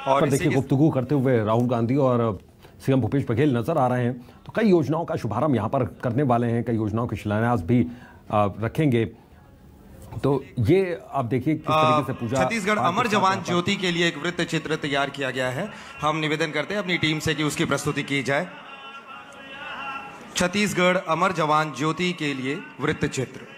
और पर देखिए गुफ्तगू करते हुए राहुल गांधी और सीएम भूपेश बघेल नजर आ रहे हैं। तो कई योजनाओं का शुभारंभ यहाँ पर करने वाले हैं, कई योजनाओं के शिलान्यास भी रखेंगे। तो ये आप देखिए किस तरीके से पूजा। छत्तीसगढ़ अमर जवान ज्योति के लिए एक वृत्त चित्र तैयार किया गया है। हम निवेदन करते हैं अपनी टीम से कि उसकी प्रस्तुति की जाए। छत्तीसगढ़ अमर जवान ज्योति के लिए वृत्त चित्र।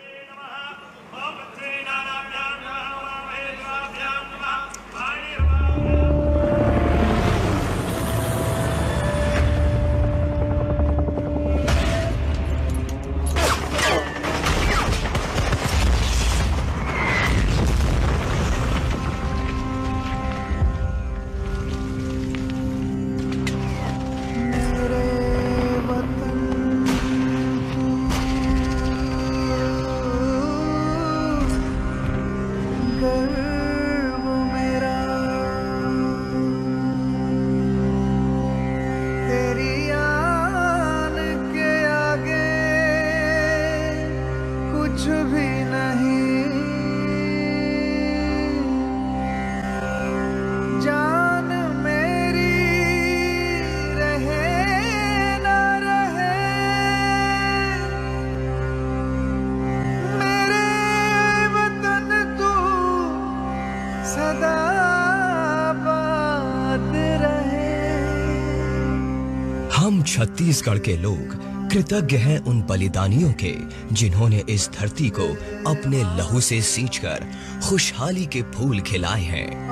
हम छत्तीसगढ़ के लोग कृतज्ञ हैं उन बलिदानियों के जिन्होंने इस धरती को अपने लहू से सींचकर खुशहाली के फूल खिलाए हैं।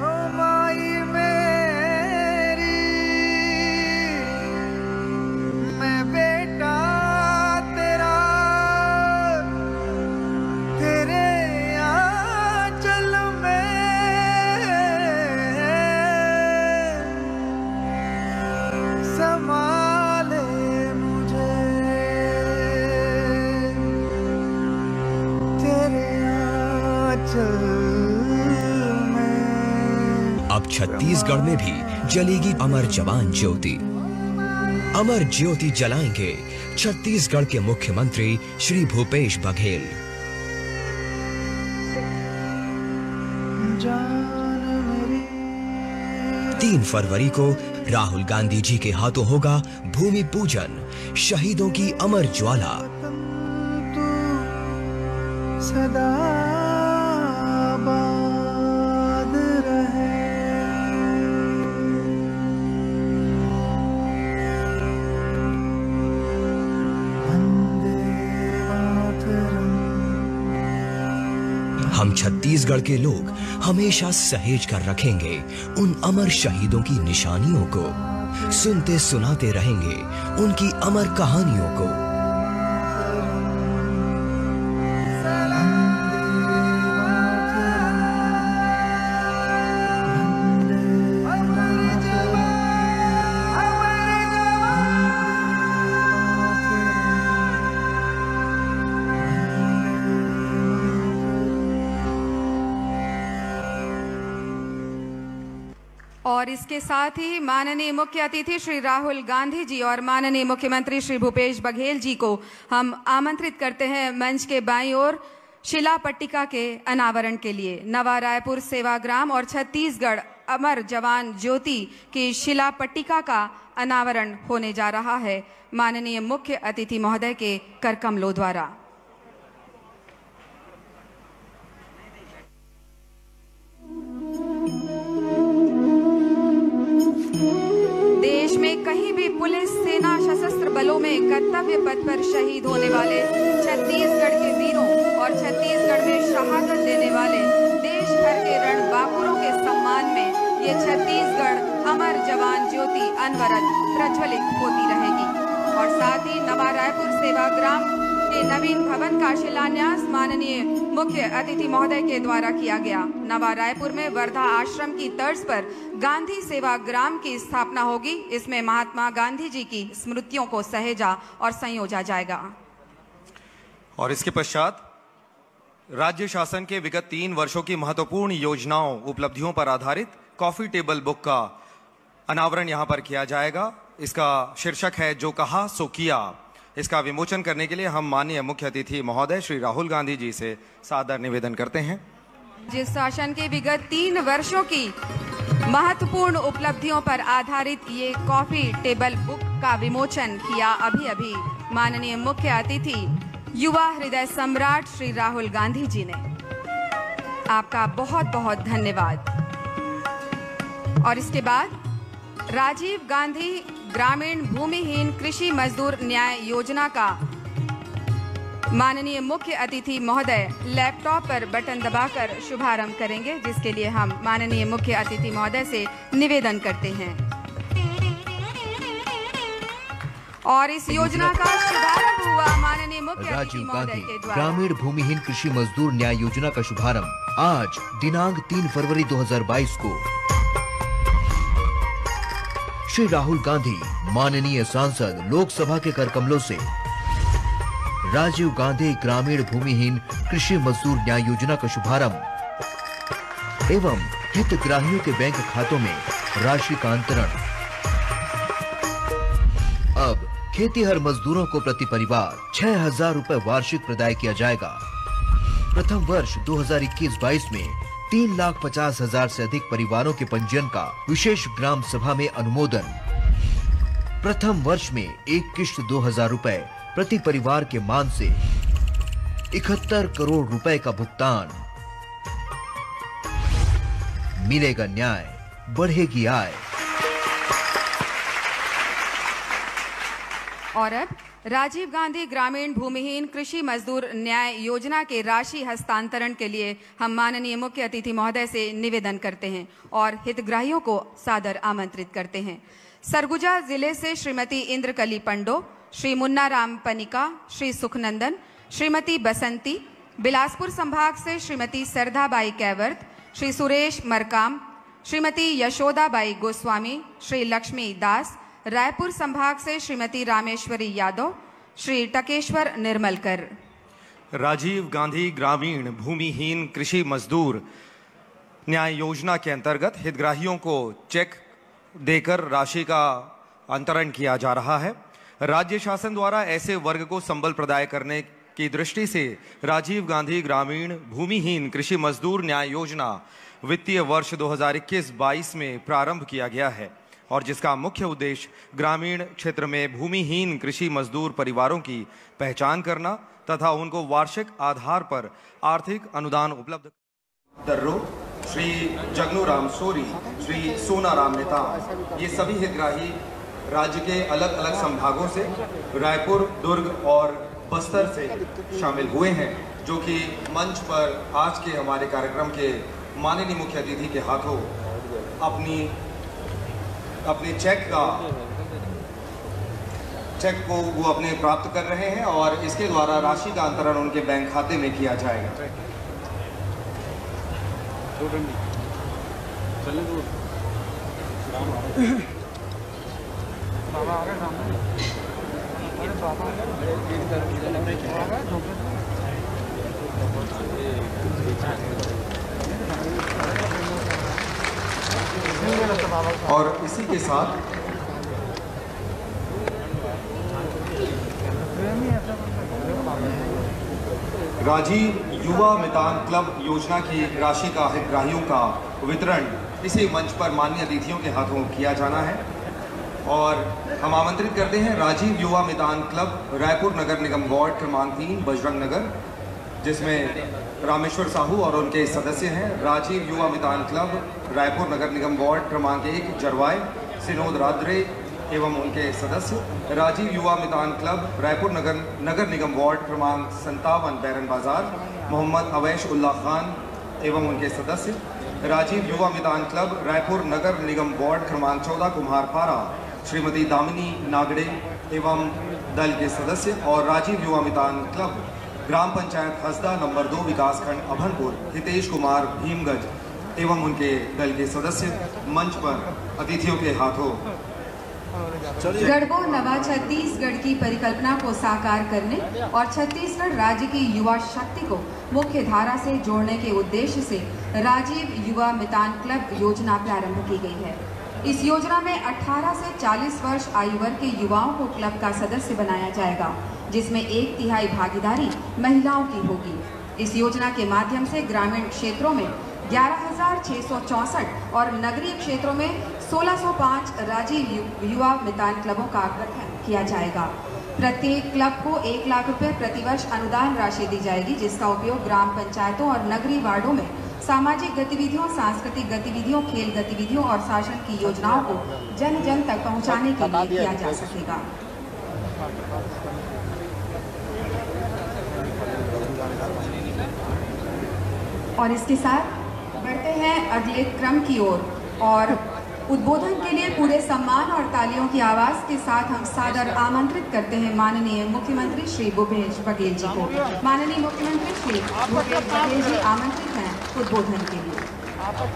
अब छत्तीसगढ़ में भी जलेगी अमर जवान ज्योति। अमर ज्योति जलाएंगे छत्तीसगढ़ के मुख्यमंत्री श्री भूपेश बघेल। 3 फरवरी को राहुल गांधी जी के हाथों होगा भूमि पूजन। शहीदों की अमर ज्वाला सदा हम छत्तीसगढ़ के लोग हमेशा सहेज कर रखेंगे उन अमर शहीदों की निशानियों को, सुनते सुनाते रहेंगे उनकी अमर कहानियों को। और इसके साथ ही माननीय मुख्य अतिथि श्री राहुल गांधी जी और माननीय मुख्यमंत्री श्री भूपेश बघेल जी को हम आमंत्रित करते हैं मंच के बाईं ओर शिला पट्टिका के अनावरण के लिए। नवा रायपुर सेवाग्राम और छत्तीसगढ़ अमर जवान ज्योति की शिला पट्टिका का अनावरण होने जा रहा है माननीय मुख्य अतिथि महोदय के करकमलों द्वारा। देश में कहीं भी पुलिस, सेना, सशस्त्र बलों में कर्तव्य पथ पर शहीद होने वाले छत्तीसगढ़ के वीरों और छत्तीसगढ़ में शहादत देने वाले देश भर के रणबांकुरों के सम्मान में ये छत्तीसगढ़ अमर जवान ज्योति अनवरत प्रज्वलित होती रहेगी। और साथ ही नवा रायपुर सेवाग्राम के नवीन भवन का शिलान्यास माननीय मुख्य अतिथि महोदय के द्वारा किया गया। नवा रायपुर में वर्धा आश्रम की तर्ज पर गांधी सेवाग्राम की स्थापना होगी। इसमें महात्मा गांधी जी की स्मृतियों को सहेजा और संयोजा जाएगा। और इसके पश्चात राज्य शासन के विगत 3 वर्षों की महत्वपूर्ण योजनाओं, उपलब्धियों पर आधारित कॉफी टेबल बुक का अनावरण यहां पर किया जाएगा। इसका शीर्षक है जो कहा सो किया। इसका विमोचन करने के लिए हम माननीय मुख्य अतिथि महोदय श्री राहुल गांधी जी से सादर निवेदन करते हैं। जिस शासन के विगत 3 वर्षों की महत्वपूर्ण उपलब्धियों पर आधारित ये कॉफी टेबल बुक का विमोचन किया अभी अभी माननीय मुख्य अतिथि युवा हृदय सम्राट श्री राहुल गांधी जी ने। आपका बहुत बहुत धन्यवाद। और इसके बाद राजीव गांधी ग्रामीण भूमिहीन कृषि मजदूर न्याय योजना का माननीय मुख्य अतिथि महोदय लैपटॉप पर बटन दबाकर शुभारंभ करेंगे, जिसके लिए हम माननीय मुख्य अतिथि महोदय से निवेदन करते हैं। और इस योजना का शुभारंभ हुआ माननीय मुख्य अतिथि महोदय के द्वारा। ग्रामीण भूमिहीन कृषि मजदूर न्याय योजना का शुभारंभ आज दिनांक 3 फरवरी 2022 को श्री राहुल गांधी माननीय सांसद लोकसभा के करकमलों से राजीव गांधी ग्रामीण भूमिहीन कृषि मजदूर न्याय योजना का शुभारंभ एवं हितग्राहियों के बैंक खातों में राशि का अंतरण। अब खेतीहर मजदूरों को प्रति परिवार 6,000 रुपए वार्षिक प्रदाय किया जाएगा। प्रथम वर्ष 2021-22 में 3,50,000 से अधिक परिवारों के पंजीयन का विशेष ग्राम सभा में अनुमोदन। प्रथम वर्ष में एक किश्त 2,000 रुपए प्रति परिवार के मान से 71 करोड़ रुपए का भुगतान। मिलेगा न्याय, बढ़ेगी आय। और अब राजीव गांधी ग्रामीण भूमिहीन कृषि मजदूर न्याय योजना के राशि हस्तांतरण के लिए हम माननीय मुख्य अतिथि महोदय से निवेदन करते हैं और हितग्राहियों को सादर आमंत्रित करते हैं। सरगुजा जिले से श्रीमती इंद्रकली पंडो, श्री मुन्ना राम पनिका, श्री सुखनंदन, श्रीमती बसंती। बिलासपुर संभाग से श्रीमती सरदाबाई कैवर्त, श्री सुरेश मरकाम, श्रीमती यशोदाबाई गोस्वामी, श्री लक्ष्मी दास। रायपुर संभाग से श्रीमती रामेश्वरी यादव, श्री टकेश्वर निर्मलकर। राजीव गांधी ग्रामीण भूमिहीन कृषि मजदूर न्याय योजना के अंतर्गत हितग्राहियों को चेक देकर राशि का अंतरण किया जा रहा है। राज्य शासन द्वारा ऐसे वर्ग को संबल प्रदाय करने की दृष्टि से राजीव गांधी ग्रामीण भूमिहीन कृषि मजदूर न्याय योजना वित्तीय वर्ष 2021-22 में प्रारंभ किया गया है और जिसका मुख्य उद्देश्य ग्रामीण क्षेत्र में भूमिहीन कृषि मजदूर परिवारों की पहचान करना तथा उनको वार्षिक आधार पर आर्थिक अनुदान उपलब्ध। दर्रो, श्री जगनू राम सोरी, श्री सोना राम नेताम, ये सभी हितग्राही राज्य के अलग अलग संभागों से रायपुर, दुर्ग और बस्तर से शामिल हुए हैं, जो कि मंच पर आज के हमारे कार्यक्रम के माननीय मुख्य अतिथि के हाथों अपने चेक को वो अपने प्राप्त कर रहे हैं और इसके द्वारा राशि का अंतरण उनके बैंक खाते में किया जाएगा। और इसी के साथ राजीव युवा मितान क्लब योजना की राशि का हितग्राहियों का वितरण इसी मंच पर माननीय अतिथियों के हाथों किया जाना है और हम आमंत्रित करते हैं राजीव युवा मितान क्लब रायपुर नगर निगम वार्ड क्रमांक 3 बजरंग नगर, जिसमें रामेश्वर साहू और उनके सदस्य हैं। राजीव युवा मितान क्लब रायपुर नगर निगम वार्ड क्रमांक 1 जरवाय सिनोद राद्रे एवं उनके सदस्य। राजीव युवा मितान क्लब रायपुर नगर निगम वार्ड क्रमांक 57 बैरन बाजार मोहम्मद अवैश उल्ला खान एवं उनके सदस्य। राजीव युवा मितान क्लब रायपुर नगर निगम वार्ड क्रमांक 14 कुम्हारपारा श्रीमती दामिनी नागड़े एवं दल के सदस्य। और राजीव युवा मितान क्लब ग्राम पंचायत हसदा नंबर 2 विकासखंड अभनपुर हितेश कुमार भीमगंज एवं उनके दल के सदस्य मंच पर अतिथियों के हाथों। गढ़बो नवा छत्तीसगढ़ की परिकल्पना को साकार करने और छत्तीसगढ़ राज्य की युवा शक्ति को मुख्य धारा से जोड़ने के उद्देश्य से राजीव युवा मितान क्लब योजना प्रारंभ की गई है। इस योजना में 18 से 40 वर्ष आयु वर्ग के युवाओं को क्लब का सदस्य बनाया जाएगा, जिसमें 1/3 भागीदारी महिलाओं की होगी। इस योजना के माध्यम से ग्रामीण क्षेत्रों में 11,000 10,664 और नगरीय क्षेत्रों में 1605 राजीव युवा मितान क्लबों का गठन किया जाएगा। प्रत्येक क्लब को 1 लाख रुपए प्रतिवर्ष अनुदान राशि दी जाएगी, जिसका उपयोग ग्राम पंचायतों और नगरीय वार्डों में सामाजिक गतिविधियों, सांस्कृतिक गतिविधियों, खेल गतिविधियों और शासन की योजनाओं को जन जन तक पहुंचाने के लिए किया जा सकेगा। और इसके साथ बढ़ते हैं अगले क्रम की ओर और उद्बोधन के लिए पूरे सम्मान और तालियों की आवाज के साथ हम सादर आमंत्रित करते हैं माननीय मुख्यमंत्री श्री भूपेश बघेल जी को। माननीय मुख्यमंत्री श्री भूपेश बघेल जी आमंत्रित हैं उद्बोधन के लिए।